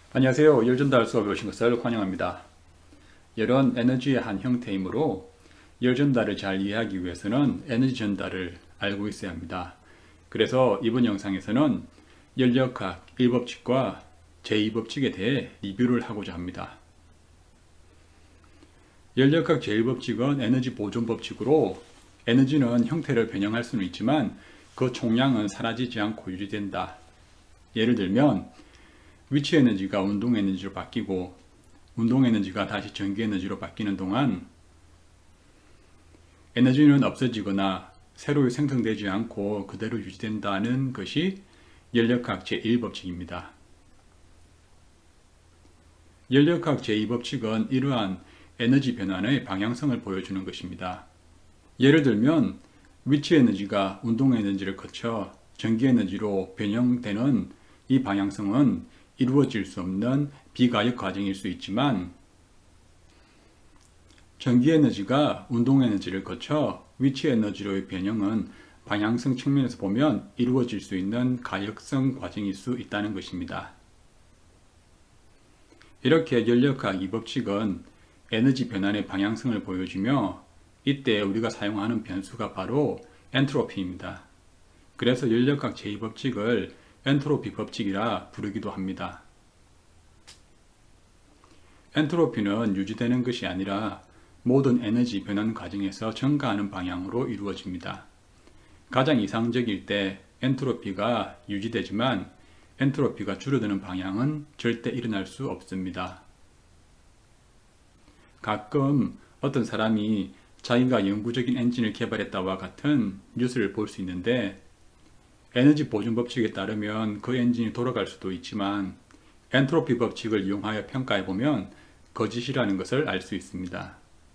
안녕하세요. 열전달 수업에 오신 것을 환영합니다. 열은 에너지의 한 형태이므로 열전달을 잘 이해하기 위해서는 에너지 전달을 알고 있어야 합니다. 그래서 이번 영상에서는 열역학 1법칙과 제2법칙에 대해 리뷰를 하고자 합니다. 열역학 제1법칙은 에너지 보존 법칙으로 에너지는 형태를 변형할 수는 있지만 그 총량은 사라지지 않고 유지된다. 예를 들면 위치 에너지가 운동 에너지로 바뀌고 운동 에너지가 다시 전기 에너지로 바뀌는 동안 에너지는 없어지거나 새로 생성되지 않고 그대로 유지된다는 것이 열역학 제1법칙입니다. 열역학 제2법칙은 이러한 에너지 변환의 방향성을 보여주는 것입니다. 예를 들면 위치 에너지가 운동 에너지를 거쳐 전기 에너지로 변형되는 이 방향성은 이루어질 수 없는 비가역 과정일 수 있지만 전기 에너지가 운동 에너지를 거쳐 위치 에너지로의 변형은 방향성 측면에서 보면 이루어질 수 있는 가역성 과정일 수 있다는 것입니다. 이렇게 열역학 이 법칙은 에너지 변환의 방향성을 보여주며 이때 우리가 사용하는 변수가 바로 엔트로피입니다. 그래서 열역학 제2법칙을 엔트로피 법칙이라 부르기도 합니다. 엔트로피는 유지되는 것이 아니라 모든 에너지 변환 과정에서 증가하는 방향으로 이루어집니다. 가장 이상적일 때 엔트로피가 유지되지만 엔트로피가 줄어드는 방향은 절대 일어날 수 없습니다. 가끔 어떤 사람이 자기가 영구적인 엔진을 개발했다와 같은 뉴스를 볼 수 있는데 에너지 보존 법칙에 따르면 그 엔진이 돌아갈 수도 있지만 엔트로피 법칙을 이용하여 평가해보면 거짓이라는 것을 알 수 있습니다.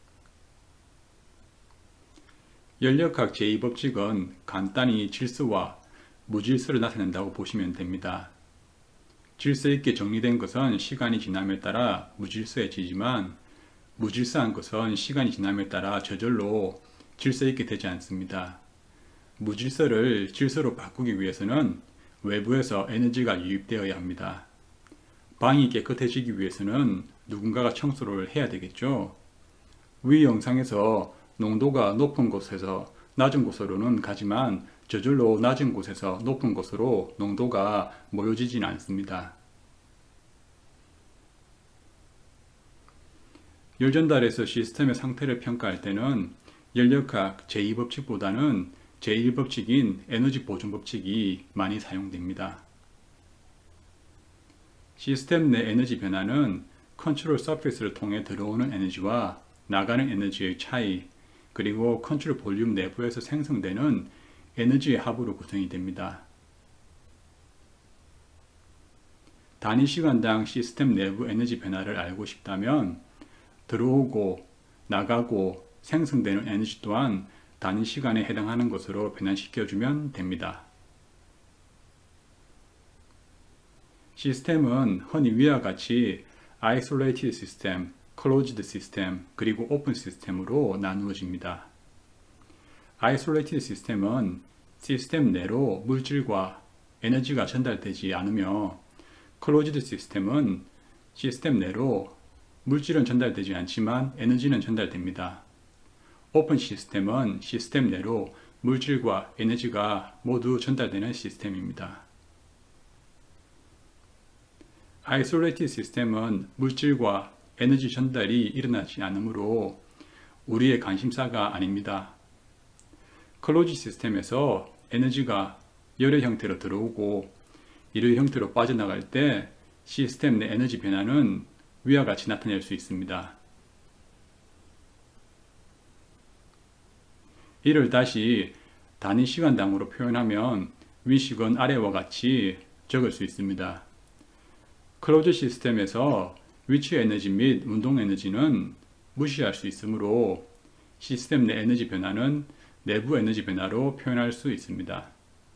열역학 제2법칙은 간단히 질서와 무질서를 나타낸다고 보시면 됩니다. 질서 있게 정리된 것은 시간이 지남에 따라 무질서해지지만 무질서한 것은 시간이 지남에 따라 저절로 질서 있게 되지 않습니다. 무질서를 질서로 바꾸기 위해서는 외부에서 에너지가 유입되어야 합니다. 방이 깨끗해지기 위해서는 누군가가 청소를 해야 되겠죠. 위 영상에서 농도가 높은 곳에서 낮은 곳으로는 가지만 저절로 낮은 곳에서 높은 곳으로 농도가 모여지지는 않습니다. 열전달에서 시스템의 상태를 평가할 때는 열역학 제2법칙보다는 제1법칙인 에너지 보존 법칙이 많이 사용됩니다. 시스템 내 에너지 변화는 컨트롤 서피스를 통해 들어오는 에너지와 나가는 에너지의 차이, 그리고 컨트롤 볼륨 내부에서 생성되는 에너지의 합으로 구성이 됩니다. 단위 시간당 시스템 내부 에너지 변화를 알고 싶다면 들어오고 나가고 생성되는 에너지 또한 단위 시간에 해당하는 것으로 변환시켜주면 됩니다. 시스템은 흔히 위와 같이 Isolated System, Closed System, 그리고 Open System으로 나누어집니다. Isolated System은 시스템 내로 물질과 에너지가 전달되지 않으며 Closed System은 시스템 내로 물질은 전달되지 않지만 에너지는 전달됩니다. 오픈 시스템은 시스템 내로 물질과 에너지가 모두 전달되는 시스템입니다. 아이솔레이티드 시스템은 물질과 에너지 전달이 일어나지 않으므로 우리의 관심사가 아닙니다. 클로즈 시스템에서 에너지가 열의 형태로 들어오고 일의 형태로 빠져나갈 때 시스템 내 에너지 변화는 위와 같이 나타낼 수 있습니다. 이를 다시 단위 시간당으로 표현하면 위식은 아래와 같이 적을 수 있습니다. 클로즈 시스템에서 위치 에너지 및 운동 에너지는 무시할 수 있으므로 시스템 내 에너지 변화는 내부 에너지 변화로 표현할 수 있습니다.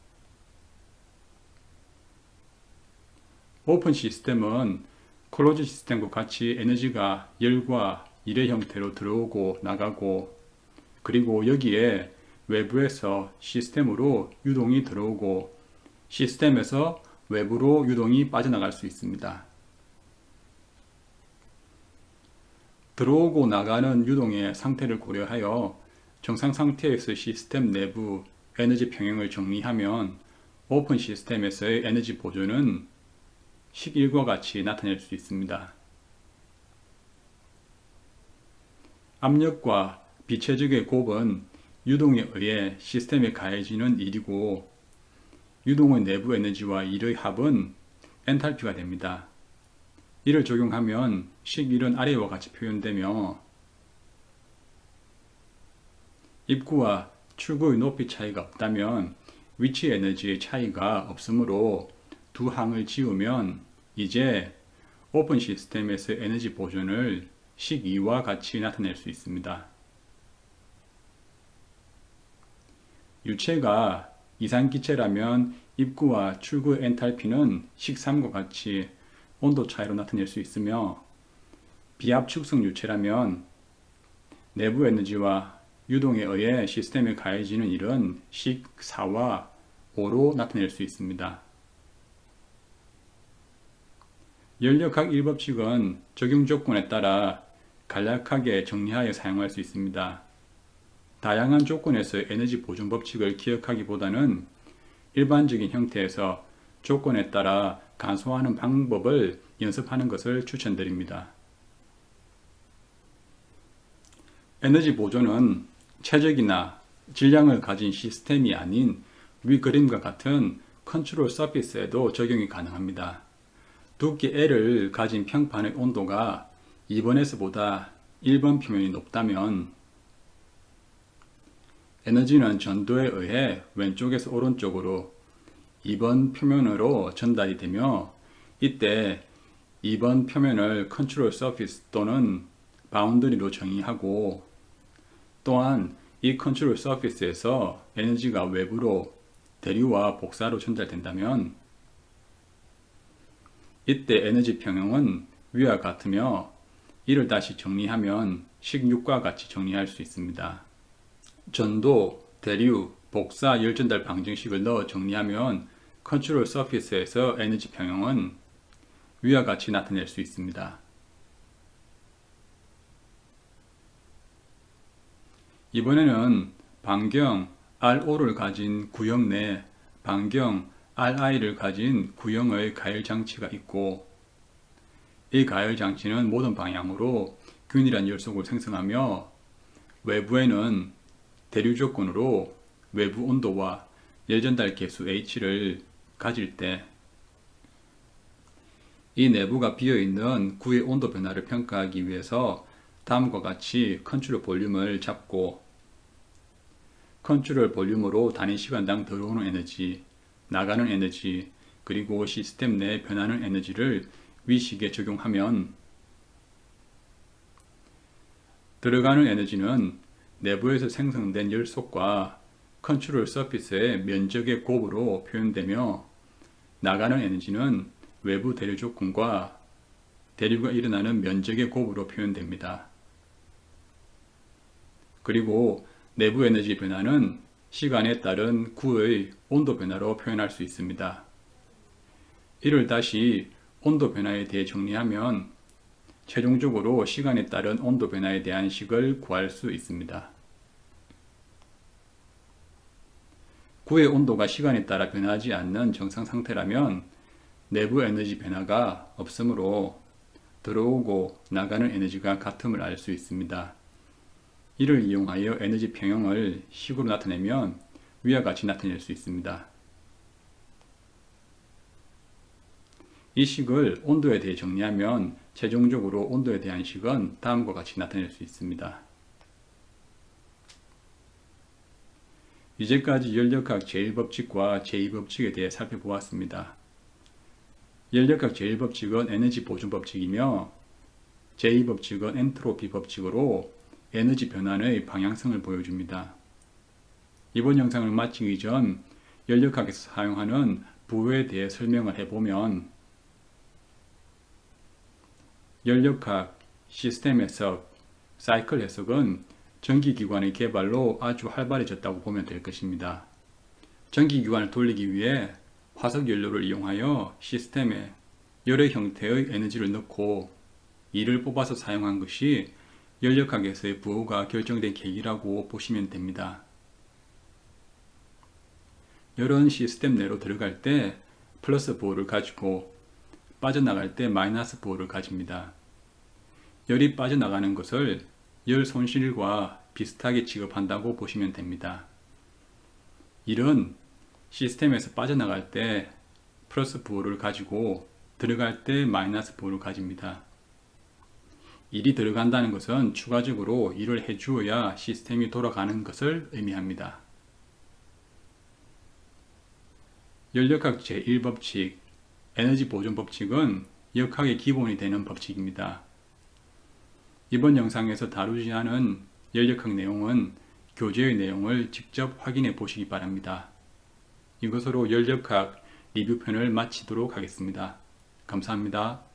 오픈 시스템은 클로즈 시스템과 같이 에너지가 열과 일의 형태로 들어오고 나가고 그리고 여기에 외부에서 시스템으로 유동이 들어오고 시스템에서 외부로 유동이 빠져나갈 수 있습니다. 들어오고 나가는 유동의 상태를 고려하여 정상 상태에서 시스템 내부 에너지 평형을 정리하면 오픈 시스템에서의 에너지 보존은 식1과 같이 나타낼 수 있습니다. 압력과 비체적의 곱은 유동에 의해 시스템에 가해지는 일이고 유동의 내부 에너지와 일의 합은 엔탈피가 됩니다. 이를 적용하면 식1은 아래와 같이 표현되며 입구와 출구의 높이 차이가 없다면 위치 에너지의 차이가 없으므로 두 항을 지우면 이제 오픈 시스템에서 에너지 보존을 식2와 같이 나타낼 수 있습니다. 유체가 이산기체라면 입구와 출구의 엔탈피는 식3과 같이 온도 차이로 나타낼 수 있으며 비압축성 유체라면 내부 에너지와 유동에 의해 시스템에 가해지는 일은 식4와 5로 나타낼 수 있습니다. 연력학 1법칙은 적용 조건에 따라 간략하게 정리하여 사용할 수 있습니다. 다양한 조건에서 에너지 보존 법칙을 기억하기보다는 일반적인 형태에서 조건에 따라 간소화하는 방법을 연습하는 것을 추천드립니다. 에너지 보존은 최적이나 질량을 가진 시스템이 아닌 위 그림과 같은 컨트롤 서피스에도 적용이 가능합니다. 두께 L을 가진 평판의 온도가 2번에서보다 1번 표면이 높다면 에너지는 전도에 의해 왼쪽에서 오른쪽으로 2번 표면으로 전달이 되며 이때 2번 표면을 컨트롤 서피스 또는 바운더리로 정의하고 또한 이 컨트롤 서피스에서 에너지가 외부로 대류와 복사로 전달된다면 이때 에너지 평형은 위와 같으며 이를 다시 정리하면 식6과 같이 정리할 수 있습니다. 전도, 대류, 복사, 열전달 방정식을 넣어 정리하면 컨트롤 서피스에서 에너지 평형은 위와 같이 나타낼 수 있습니다. 이번에는 반경 RO를 가진 구형 내 반경 RI를 가진 구형의 가열 장치가 있고 이 가열 장치는 모든 방향으로 균일한 열속을 생성하며 외부에는 대류 조건으로 외부 온도와 열전달 계수 H를 가질 때 이 내부가 비어있는 구의 온도 변화를 평가하기 위해서 다음과 같이 컨트롤 볼륨을 잡고 컨트롤 볼륨으로 단위 시간당 들어오는 에너지, 나가는 에너지, 그리고 시스템 내 변하는 에너지를 위식에 적용하면 들어가는 에너지는 내부에서 생성된 열속과 컨트롤 서피스의 면적의 곱으로 표현되며 나가는 에너지는 외부 대류 조건과 대류가 일어나는 면적의 곱으로 표현됩니다. 그리고 내부 에너지 변화는 시간에 따른 구의 온도 변화로 표현할 수 있습니다. 이를 다시 온도 변화에 대해 정리하면 최종적으로 시간에 따른 온도 변화에 대한 식을 구할 수 있습니다. 구의 온도가 시간에 따라 변하지 않는 정상 상태라면 내부 에너지 변화가 없으므로 들어오고 나가는 에너지가 같음을 알 수 있습니다. 이를 이용하여 에너지 평형을 식으로 나타내면 위와 같이 나타낼 수 있습니다. 이 식을 온도에 대해 정리하면 최종적으로 온도에 대한 식은 다음과 같이 나타낼 수 있습니다. 이제까지 연력학 제1법칙과 제2법칙에 대해 살펴보았습니다. 연력학 제1법칙은 에너지 보존 법칙이며 제2법칙은 엔트로피 법칙으로 에너지 변환의 방향성을 보여줍니다. 이번 영상을 마치기 전 연력학에서 사용하는 부호에 대해 설명을 해보면 연력학 시스템 해석, 사이클 해석은 전기기관의 개발로 아주 활발해졌다고 보면 될 것입니다. 전기기관을 돌리기 위해 화석연료를 이용하여 시스템에 여러 형태의 에너지를 넣고 이를 뽑아서 사용한 것이 연력학에서의 부호가 결정된 계기라고 보시면 됩니다. 이런 시스템 내로 들어갈 때 플러스 부호를 가지고 빠져나갈 때 마이너스 부호를 가집니다. 열이 빠져나가는 것을 열 손실과 비슷하게 취급한다고 보시면 됩니다. 이런 시스템에서 빠져나갈 때 플러스 부호를 가지고 들어갈 때 마이너스 부호를 가집니다. 일이 들어간다는 것은 추가적으로 일을 해주어야 시스템이 돌아가는 것을 의미합니다. 연력학 제1법칙, 에너지 보존 법칙은 역학의 기본이 되는 법칙입니다. 이번 영상에서 다루지 않은 연력학 내용은 교재의 내용을 직접 확인해 보시기 바랍니다. 이것으로 연력학 리뷰편을 마치도록 하겠습니다. 감사합니다.